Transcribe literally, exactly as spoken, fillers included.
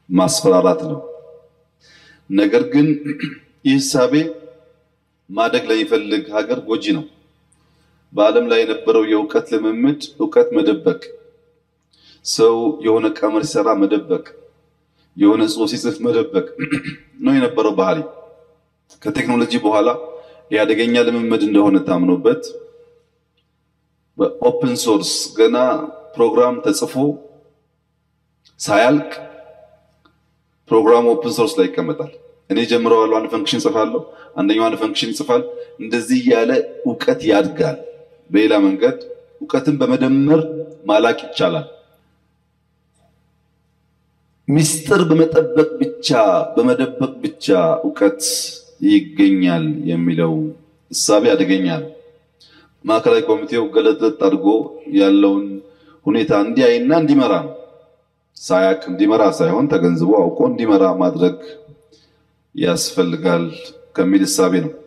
ማስፈራራት ነው ነገር ግን ኢሳቤ ማደግ ላይ ይፈልግ ሀገር ጎጂ ነው በአለም ላይ የነበረው የውቀት ለመምድ ውቀት መደበቅ ሰው የሆነ ቀመር ሲሰራ መደበቅ የሆነ ጽሁፍ ሲጽፍ መደበቅ ነው የነበረው ባህሪ ከቴክኖሎጂ በኋላ ያደገኛ ለመምድ እንደሆነ ታምኖበት በኦፕን ሶርስ ገና ፕሮግራም ተጽፎ ሳያልቅ ፕሮግራም ኦፕን ሶርስ ላይ ይቀመጣል እኔ ጀምረዋለሁ አንድ ፈንክሽን ጽፋለሁ አንደኛው አንድ ፈንክሽን ይጽፋል እንደዚህ ያለ ውቀት ያድጋል በሌላ መንገድ ውቀትን በመደመር ማላቅ ይቻላል ሚስጥር በመጠበቅ ብቻ በመደበቅ ብቻ ውቀት ይገኛል የሚለው እሳቤ አደገኛል ማከላይ ኮሚቴው ገለጥጥ አድርጎ ያለውን ሁኔታ እንዲያይና እንዲመራ ሳያቅ እንዲመራ ሳይሆን ተገንዝቦ አውቆ እንዲመራ ማድረግ ያስፈልጋል ከሚል እሳቤ ነው